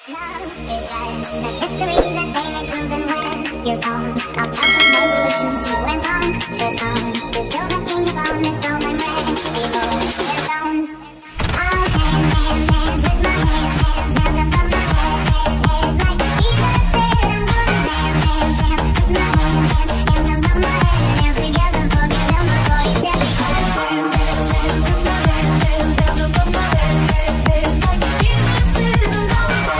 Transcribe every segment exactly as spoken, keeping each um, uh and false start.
Love is just a history that they make proven when you're gone. I'll tell them resolutions you went on. Show songs to kill the king on this throne and red below their stones. I'll dance, dance, dance with my hands, hands, hands above my head, head, head. Like Jesus said, I'm gonna dance, dance, dance with my hands, hands, hands above my head. Dance together, forget them before you step in. Dance, dance, dance with my hands, hands, hands above my head, head, head. Like Jesus said, I'm gonna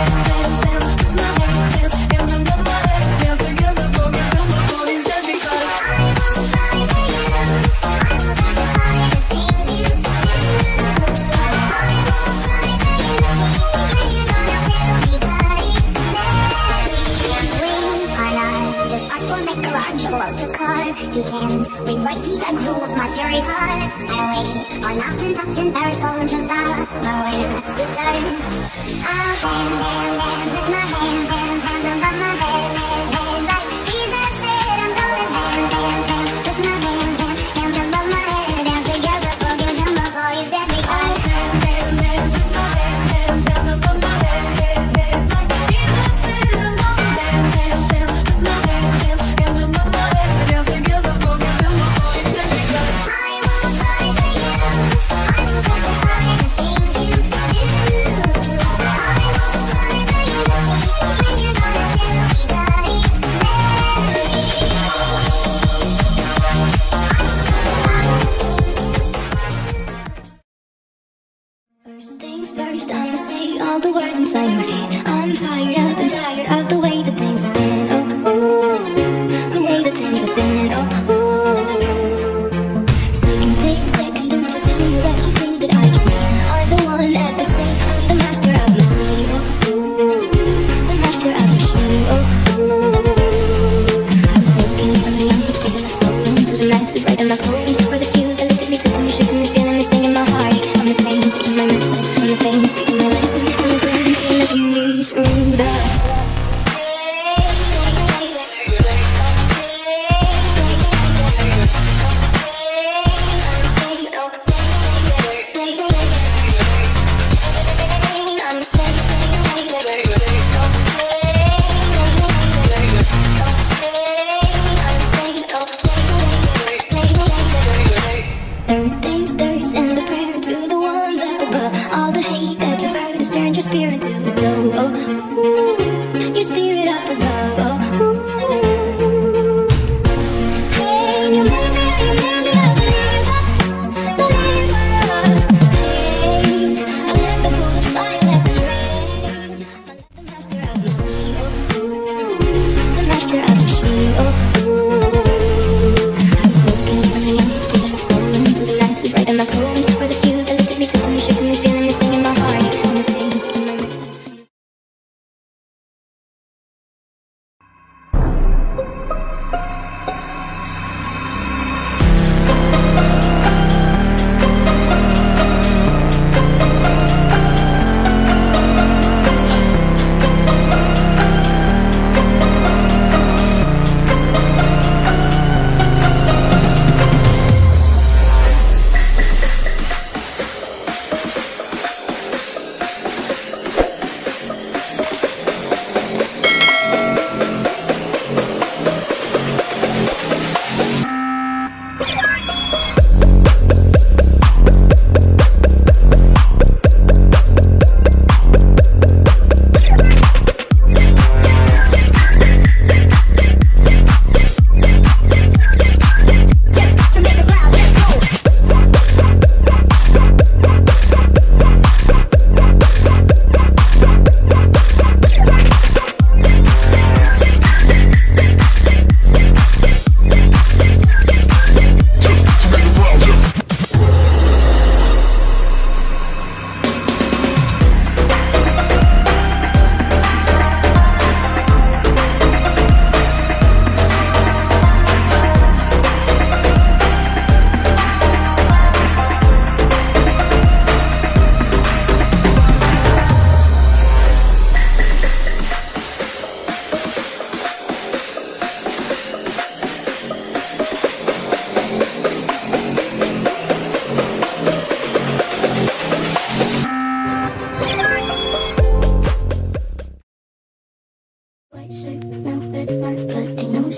you can't rewrite the groove of my fury heart. I wait on mountain tops in Paris, going to the nowhere to start. I'll dance, dance, dance with my hands, hands, hands above my head, head, head. Like Jesus said, I'm gonna dance, dance, dance with my hands, hands, hands above my head. Dance together, forgive him before he's dead. Because dance, dance, dance with my hands, hands, hands above my head, head, head. Like Jesus said, I'm gonna dance, dance, dance with my hands, hands, hands above my head. Dance together, forgive him before he's dead. Because I will fight for you. I will justify the things you do. I will fight for you to see when you're gonna tell me that it's First things first, I'ma say all the words inside my head. I'm fired up and tired of the way that things have been. Oh, ooh, the way that things have been. Oh, ooh. Second thing, second, don't you tell me that you think that I can be. I'm the one at the sea, I'm the master of the sea. Oh, ooh, the master of the sea. Oh, ooh. I was hoping for the young, giving myself into the nights is right on my phone. For the few that looked at me, took to me, shook to me, feeling me, singing my heart. I'm the pain, taking my message, I'm the pain, taking my lesson, I'm the ground, letting me through the Third things third, send a prayer to the ones up above. All the hate that you've heard has turned your spirit to a dove. Oh, ooh.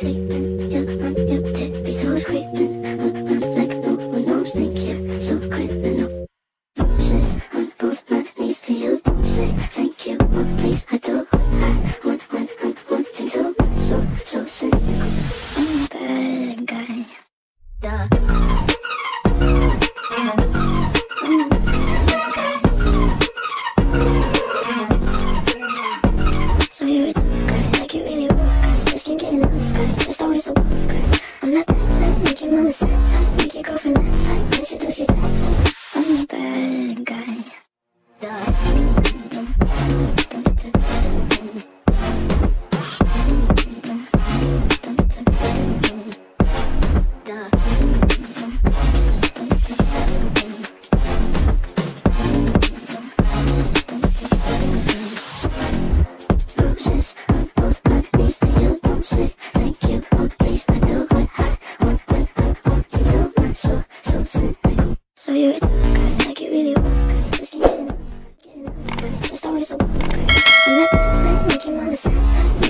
sleeping. Yeah, on your tippy toes creeping. Look around like no one knows. Think you're so criminal. Roses on both my knees for you. Don't say thank you, oh please. I do what I want when I'm wanting to. So, so cynical. I'm a bad guy. Duh. So you're a tough guy, like you really rough guy. Just can't get enough guy, just always a rough guy. I'm not that type, make your mama sad type, make your girlfriend that type, I seduce your that type. I'm a bad guy. Duh. Roses on both my knees for you. Don't say thank you, oh please. I do what I want when I want you to. Not so, so cynical. So you're a tough guy, like you really rough guy. Just can't get enough, get enough guy. Just always a rough guy. I'm not that type, make your mama sad type.